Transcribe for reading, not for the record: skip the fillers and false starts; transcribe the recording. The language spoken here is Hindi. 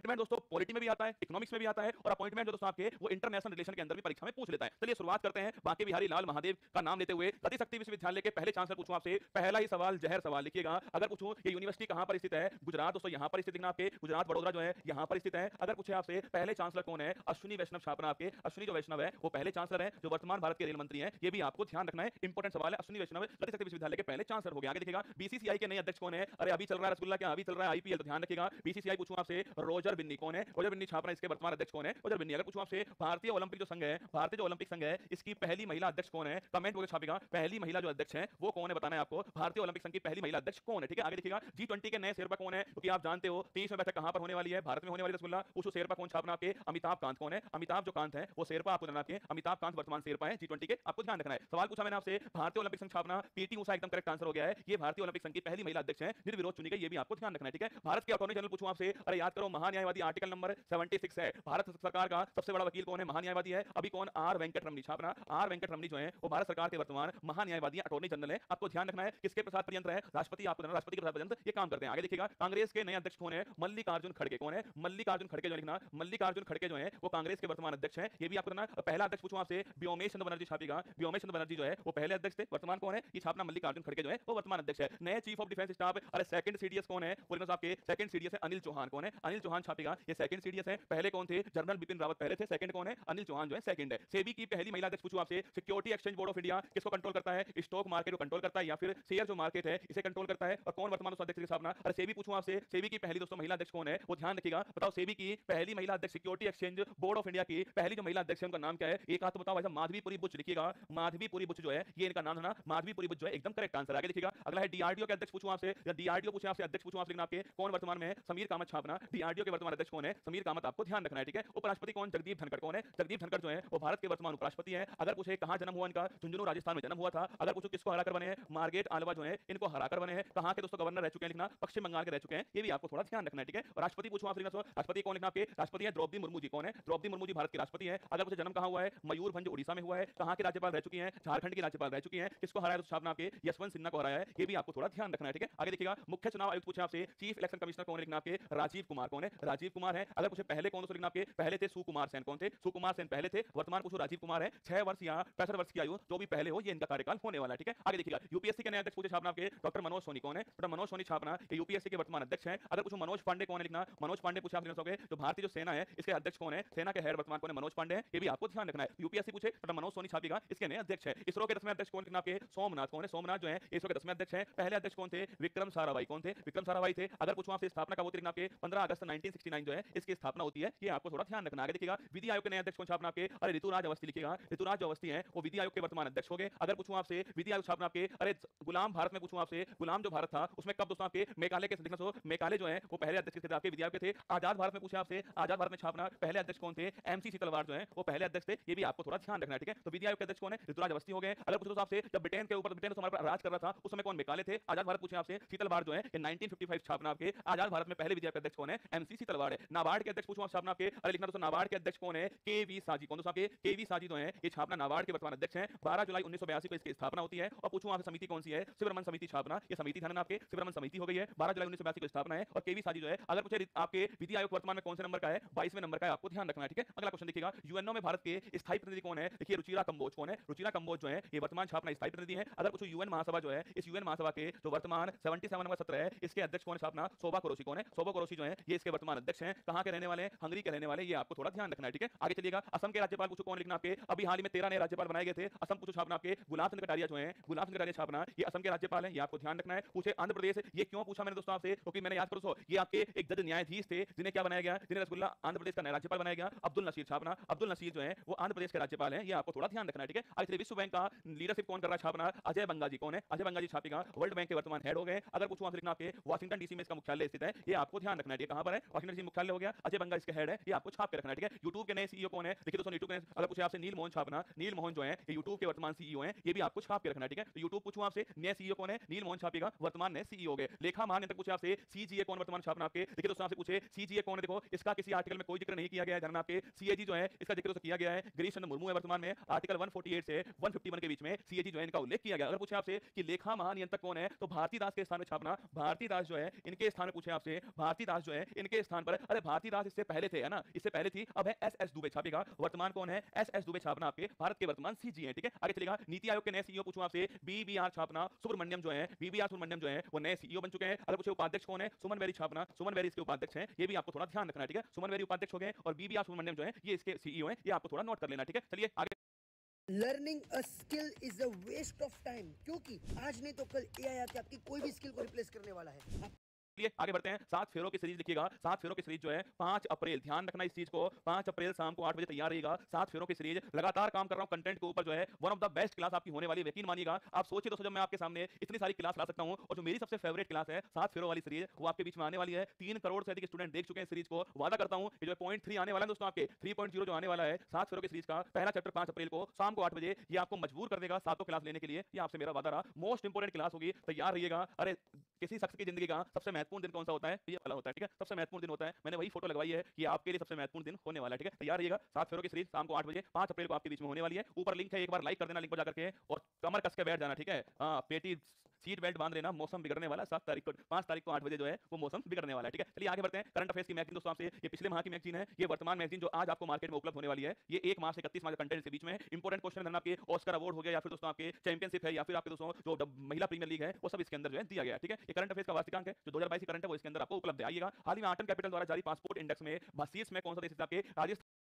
अपॉइंटमेंट दोस्तों पॉलिटी में भी आता है, इकोनॉमिक्स में भी आता है, और अपॉइंटमेंट जो दोस्तों आपके वो इंटरनेशनल रिलेशन के अंदर भी परीक्षा में पूछ लेता है। चलिए शुरुआत करते हैं बांके बिहारी लाल महादेव का नाम लेते हुए। गति शक्ति विश्वविद्यालय के पहले चांसलर पूछूं आपसे, पहला ही सवाल जहर सवाल लिखिएगा। अगर पूछूं ये यूनिवर्सिटी कहां पर स्थित है, गुजरात दोस्तों यहां पर स्थित लिखना आपके, गुजरात वडोदरा जो है यहां पर स्थित है। अगर पूछे आपसे पहले चांसलर कौन है, अश्विनी वैष्णव छापना आपके, अश्विनी जो वैष्णव है वो पहले चांसलर है जो वर्तमान भारत के रेल मंत्री हैं, ये भी आपको ध्यान रखना है, इंपॉर्टेंट सवाल है। अश्विनी वैष्णव गति शक्ति विश्वविद्यालय के पहले चांसलर हो गया। आगे देखिएगा बीसीसीआई के नए अध्यक्ष कौन है, अरे अभी चल रहा है रसगुल्ला, क्या अभी चल रहा है आईपीएल, तो ध्यान रखिएगा। बीसीसीआई पूछूं आपसे रोजर बिन्नी कौन है, रोजर बिन्नी छापना इसके वर्तमान अध्यक्ष कौन है, रोजर बिन्नी। अगर पूछूं आपसे भारतीय ओलंपिक जो संघ है, भारतीय जो ओलंपिक संघ है इसकी पहली महिला अध्यक्ष कौन है, कमेंट बॉक्स में छापेगा पहली महिला जो अध्यक्ष है वो कौन है, बताना है आपको भारतीय ओलंपिक संघ की पहली महिला अध्यक्ष कौन है, ठीक है। आगे देखिएगा G20 के नए शेरपा कौन है, क्योंकि आप जानते हो 30वीं बैठक कहां पर होने वाली है, भारत में होने वाली रसगुल्ला। पूछो शेरपा कौन छापना आपके, अमिताभ कांत कौन है, अमिताभ जो कांत है वो शेरपा आपको जानना है, अमिताभ कांत वर्तमान शेरपा है G20 के, आपको ध्यान रखना है। सवाल पूछा मैंने आपसे भारतीय ओलंपिक संघ छापना, पीटी उषा एकदम करेक्ट आंसर हो गया है, ये भारतीय ओलंपिक संघ की पहली महिला अध्यक्ष है, निर्विरोध चुनी गई, ये भी आपको ध्यान रखना है, ठीक है। भारत के अटॉर्नी जनरल पूछूं आपसे, अरे याद करो महान्यायवादी आर्टिकल नंबर 76 है, भारत सरकार का सबसे बड़ा वकील कौन है, महान्यायवादी है, अभी कौन, आर वेंकट रमनी छापना, आर वेंकट रमनी जो है वो भारत सरकार के वर्तमान महान्यायवादी अटॉर्नी जनरल है, आपको ध्यान रखना है। किसके प्रसाद पर्यंत है, राष्ट्रपति, आपको राष्ट्रपति के प्रसाद पर्यंत ये काम करते हैं। आगे देखिएगा कांग्रेस के नए अध्यक्ष कौन है, मल्लिकार्जुन खड़गे कौन है, मल्लिकार्जुन खड़गे जो लिखना, मल्लिकार्जुन खड़गे जो है वो कांग्रेस के वर्तमान अध्यक्ष है, ये भी आपको ना। पहला अध्यक्ष पूछूं आपसे, व्योमेश चंद्र बनर्जी छापेगा, व्योमेश चंद्र बनर्जी जो है वो पहले अध्यक्ष थे, वर्तमान कौन है ये छापना, मल्लिकार्जुन खड़गे जो है वो वर्तमान अध्यक्ष है। नए चीफ ऑफ डिफेंस स्टाफ, अरे सेकंड सीडीएस कौन है, बोलना आपके सेकंड सीडीएस है अनिल चौहान कौन है, अनिल चौहान छापेगा, ये सेकंड सीडीएस है। पहले कौन थे, जनरल बिपिन रावत पहले थे, सेकंड कौन है, अनिल चौहान जो है सेकंड है। सेबी की पहली महिला अध्यक्ष पूछूं आपसे, security exchange board of India किसको कंट्रोल करता है, स्टॉक मार्केट को कंट्रोल करता है या फिर शेयर जो मार्केट है इसे कंट्रोल करता है, और कौन वर्तमान अध्यक्ष की स्थापना। अरे सेबी पूछूं आपसे, सेबी की पहली दोस्तों महिला अध्यक्ष कौन है वो ध्यान रखिएगा, बताओ सेबी की पहली महिला अध्यक्ष, security exchange board of India की पहली जो महिला अध्यक्ष है उनका नाम क्या है, एक हाथ तो बताओ भाई साहब, माधवीपुरी बुच लिखिएगा, माधवीपुरी बुच जो है ये इनका नाम है ना, माधवीपुरी बुच जो है एकदम करेक्ट आंसर। आगे देखिएगा अगला है डीआरडीओ के अध्यक्ष पूछूं आपसे, या डीआरडीओ पूछे आपसे अध्यक्ष पूछूं आपसे आपके कौन वर्तमान में है, समीर कामत छापना, डीआरडीओ के वर्तमान अध्यक्ष कौन है, समीर कामत, आपको ध्यान रखना है, ठीक है। उपराष्ट्रपति कौन, जगदीप धनखड़ कौन है, जगदीप धनखड़ जो है वो भारत के वर्तमान उपराष्ट्रपति है। अगर पूछे कहां जन्म हुआ इनका, झुंझुनू राजस्थान में जन्म हुआ था। अगर पूछो किसको हराकर बने हैं, मार्गरेट आलवा जो है इनको हराकर बने हैं। कहां के दोस्तों गवर्नर रह चुके हैं लिखना, पश्चिम बंगाल के रह चुके हैं, ये भी आपको थोड़ा ध्यान रखना है, ठीक है। और राष्ट्रपति पूछूं आपसे, राष्ट्रपति कौन लिखना आपके, राष्ट्रपति है द्रौपदी मुर्मू जी, कौन है, द्रौपदी मुर्मू जी भारत की राष्ट्रपति है। अगर पूछे जन्म कहां हुआ है, मयूरभंज उड़ीसा में हुआ है। कहां के राज्यपाल रह चुकी हैं, झारखंड की राज्यपाल रह चुकी हैं। किसको हराया तो छापना आपके, यशवंत सिन्हा को हराया है, ये भी आपको थोड़ा ध्यान रखना है, ठीक है। आगे देखिएगा मुख्य चुनाव आयुक्त पूछे आपसे, चीफ इलेक्शन कमिश्नर कौन लिखना आपके, राजीव कुमार कौन है, राजीव कुमार है। अगर पूछे पहले कौन दोस्तों लिखना आपके, पहले थे सुकुमार सेन, कौन थे, सुकुमार सेन पहले थे, वर्तमान पूछो राजीव कुमार है। 6 वर्ष या 65 वर्ष की आयु जो भी पहले हो ये इनका कार्यकाल होने वाला है, ठीक है। आगे देखिएगा यूपीएससी के नए अध्यक्ष पूछे छापना आपके, डॉक्टर मनोज सोनी कौन है, डॉक्टर मनोज सोनी छापना ये यूपीएससी के वर्तमान अध्यक्ष हैं। अगर पूछो मनोज पांडे कौन है लिखना, मनोज पांडे पूछे आप लिख सकोगे जो भारतीय जो सेना है इसके अध्यक्ष कौन है, सेना के हेड वर्तमान कौन है, मनोज पांडे है, ये भी आपको ध्यान रखना है। यूपीएससी पूछे डॉक्टर मनोज सोनी छापेगा इसके नए अध्यक्ष है। इसरो के 10वें अध्यक्ष कौन लिखना आपके, सोमनाथ कौन है, सोमनाथ जो है इसरो के 10वें अध्यक्ष है। पहले अध्यक्ष कौन थे, विक्रम साराभाई, कौन थे, विक्रम साराभाई थे। अगर पूछो आपसे स्थापना कब होती है आपके, 15 अगस्त 1969 जो है इसकी स्थापना होती है, ये आपको थोड़ा ध्यान रखना है। आगे देखिएगा विधि आयोग के नए अध्यक्ष कौन छापना आपके, अरे ऋतुराज अवस्थी लिखिएगा, ऋतुराज जो अवस्थी है वो विधि आयोग के वर्तमान अध्यक्ष हो गए। अगर पूछूं आपसे विधि आयोग छापना आपके, अरे गुलाम भारत में पूछूं आपसे, गुलाम जो भारत था उसमें कब दोस्तों आपके मेघालय के देखना, सो मेघालय जो है वो पहले अध्यक्ष थे आपके विधि आयोग के थे। आजाद भारत में पूछे आपसे, आजाद भारत में छापना पहले अध्यक्ष कौन थे, एमसी शीतलवार जो है वो पहले अध्यक्ष थे, ये भी आपको थोड़ा ध्यान रखना है, ठीक है। तो विधि आयोग के अध्यक्ष कौन है, ऋतुराज अवस्थी हो गए। अगर पूछो आपसे जब ब्रिटेन के ऊपर, ब्रिटेन हमारे राज कर रहा था उस समय कौन मेघालय थे, आजाद भारत पूछे आपसे, शीतलवार जो है 1955 छापना आपके, आजाद भारत में पहले विधि आयोग के अध्यक्ष कौन है, एमसी शीतलवार है। नाबार्ड के अध्यक्ष पूछूं छापना आपके, अरे लिखना दोस्तों नाबार्ड के अध्यक्ष कौन है, केवी साजी, कौन दोस्तों आपके केवी साजी जो है ये छापना नाबार्ड के वर्तमान अध्यक्ष हैं। 12 जुलाई 1982 को इसकी स्थापना होती है। और पूछूं आपसे समिति कौन सी है, शिवरमन समिति छापना, ये समिति ध्यान आपके शिवरमन समिति हो गई है, 12 जुलाई 1982 को स्थापना है। और केवी साजी जो है अगर पूछे आपके विधि आयोग वर्तमान में कौन से नंबर का है, 22वें नंबर का है, आपको ध्यान रखना है, ठीक है। अगला क्वेश्चन देखिएगा यूएनओ में भारत के स्थायी प्रतिनिधि कौन है, देखिए रुचिरा कंबोज कौन है, रुचिरा कंबोज जो है ये वर्तमान छापना स्थायी प्रतिनिधि है। अगर पूछो यूएन महासभा जो है, इस यूएन महासभा के जो वर्तमान 77 नंबर सत्र है इसके अध्यक्ष कौन है छापना, शोभा कुरैशी कौन है, शोभा कुरैशी जो है ये इसके वर्तमान अध्यक्ष हैं। कहां के रहने वाले हैं, हंगरी के रहने वाले, ये आपको थोड़ा ध्यान रखना है, ठीक है। आगे चलिएगा असम के राज्यपाल पूछो कौन लिखना आपके, अभी हाल ही में 13 नए राज्यपाल बनाए गए थे। असम पूछो छापना आपके गुलाब चंद्र कटारिया जो है, गुलाब चंद्र कटारिया छापना ये असम के राज्यपाल हैं, ये आपको ध्यान रखना है। पूछे आंध्र प्रदेश, ये क्यों पूछा मैंने दोस्तों आपसे, क्योंकि मैंने याद करो सो ये आपके एक जज न्यायाधीश थे जिन्हें क्या बनाया गया, जिन्हें रसगुल्ला आंध्र प्रदेश का नया राज्यपाल बनाया गया, अब्दुल नसीर छापना, अब्दुल नसीर जो है वो आंध्र प्रदेश के राज्यपाल हैं, ये आपको थोड़ा ध्यान रखना है, ठीक है। आगे विश्व बैंक का लीडरशिप कौन कर रहा है छापना, अजय बंगा जी कौन है, अजय बंगा जी छापेगा, वर्ल्ड बैंक के वर्तमान हेड हो गए। अगर पूछूं आपसे लिखना आपके वाशिंगटन डीसी में इसका मुख्यालय स्थित है, ये आपको ध्यान रखना है, कहां पर है, वाशिंगटन डीसी मुख्यालय हो गया, अजय बंगा इसके हेड है, ये आपको छाप के रखना है, ठीक है। यूट्यूब के नए सीईओ कौन है, देखिए दोस्तों यूट्यूब के अगर पूछे आपसे नील मोहन छापना, नील मोहन जो है ये यूट्यूब के वर्तमान सीईओ हैं, ये भी आपको छाप के रखना है, ठीक है। तो यूट्यूब पूछूं आपसे नए सीईओ कौन है, नील मोहन छापेगा, वर्तमान नए सीईओ हो गए। लेखा महानियंत्रक पूछे आपसे सीजीए कौन वर्तमान छापना आपके, देखिए दोस्तों आपसे पूछे सीजीए कौन है, देखो इसका किसी आर्टिकल में कोई जिक्र नहीं किया गया है, ध्यान आपके सीएजी जो है इसका जिक्र किया गया है, गिरीश चंद्र मुर्मू है वर्तमान में, आर्टिकल 148 से 151 के बीच में सीएजी जो है इनका उल्लेख किया गया। अगर पूछे आपसे कि लेखा महानियंत्रक कौन है, तो भारती दास के स्थान में छापना, भारती दास जो है इनके स्थान में पूछे आपसे, भारती दास जो है इनके स्थान स्थान पर, अरे भारती दास इससे पहले थे, है ना, इससे पहले थी, अब है एस एस दुबे छापेगा। वर्तमान कौन है? एस एस दुबे छापना आपके भारत के वर्तमान सीजी है, ठीक है। आगे चलेगा, नीति आयोग के नए सीईओ पूछूं आपसे, बीबीआर छापना सुब्रमण्यम जो है, बीबीआर सुब्रमण्यम जो है वो नए सीईओ बन चुके हैं। अगर पूछे उपाध्यक्ष कौन है? सुमन बेरी छापना, सुमन बेरी इसके उपाध्यक्ष हैं, ये भी आपको थोड़ा ध्यान रखना है, ठीक है। सुमन बेरी उपाध्यक्ष हो गए और बीबीआर सुब्रमण्यम जो है ये इसके सीईओ हैं, ये आपको थोड़ा नोट कर लेना, ठीक है। चलिए आगे learning a skill is a waste of time, क्योंकि आज नहीं तो कल एआई आके आपकी कोई भी स्किल को रिप्लेस करने वाला है। लिए आगे बढ़ते हैं। 7 फेरों की सीरीज लिखिएगा, 7 फेरों की सीरीज जो है 5 अप्रैल, ध्यान रखना इस चीज को, 5 अप्रैल शाम को 8 बजे तैयार रहिएगा। 7 फेरों की सीरीज, लगातार काम कर रहा हूं कंटेंट के ऊपर, जो है one of the best class आपकी होने वाली है, यकीन मानिएगा। आप सोचिए दोस्तों, जब मैं आपके सामने इतनी सारी क्लास ला सकता हूं, और जो मेरी सबसे फेवरेट क्लास है 7 फेरों वाली सीरीज, वो आपके बीच में आने वाली है। 3 करोड़ से अधिक स्टूडेंट देख चुके हैं सीरीज को। वादा करता हूं कि जो पॉइंट 3 आने वाला है दोस्तों, आपके 3.0 जो आने वाला है 7 फेरों की सीरीज का पहला चैप्टर 5 अप्रैल को शाम को 8 बजे, ये आपको मजबूर कर देगा सातों क्लास लेने के लिए। ये आपसे मेरा वादा रहा, मोस्ट इंपोर्टेंट क्लास होगी, तैयार रहिएगा। अरे किसी शख्स की जिंदगी का सबसे महत्वपूर्ण दिन कौन सा होता है? ये वाला होता है, ठीक है। सबसे महत्वपूर्ण दिन होता है, मैंने वही फोटो लगवाई है कि आपके लिए सबसे महत्वपूर्ण दिन होने वाला है, ठीक है। तैयार रहिएगा। 7 फेरों की सीरीज शाम को 8 बजे 5 अप्रैल को आपके बीच में होने वाली है। ऊपर लिंक है, एक बार लाइक कर देना लिंक पर जाकर के, और कमर कस के बैठ जाना, ठीक है। पेटी सीट बेल्ट बांध लेना, मौसम बिगड़ने वाला है। 7 तारीख को 5 तारीख को 8 बजे जो है वो मौसम बिगड़ने वाला है, ठीक है। चलिए आगे बढ़ते हैं। करंट अफेयर्स की मैगजीन दोस्तों आपसे, ये पिछले माह की मैगजीन है, ये वर्तमान मैगजीन जो आज आपको मार्केट में उपलब्ध होने वाली है। ये 1 माह से 31 माह के कंटेंट के बीच में इंपोर्टेंट क्वेश्चन है, आपके ऑस्कर अवार्ड हो गया, या फिर दोस्तों आपके चैंपियनशिप है, या फिर आपके दोस्तों जो महिला प्रीमियर लीग है, वो सब इसके अंदर जो है दिया गया है, ठीक है। ये करंट अफेयर्स का वार्षिकांक है, जो 2022 की करंट है वो इसके अंदर आपको उपलब्ध है। आइएगा, हाल ही में आर्टन कैपिटल द्वारा जारी पासपोर्ट इंडेक्स में शीर्ष में कौन सा देश है? आपके राजस्थान